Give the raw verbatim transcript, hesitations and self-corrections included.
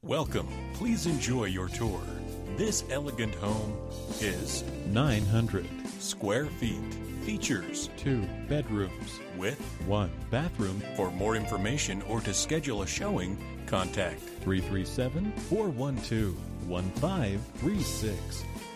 Welcome. Please enjoy your tour. This elegant home is nine hundred square feet. Features two bedrooms with one bathroom. For more information or to schedule a showing, contact three three seven, four one two, one five three six.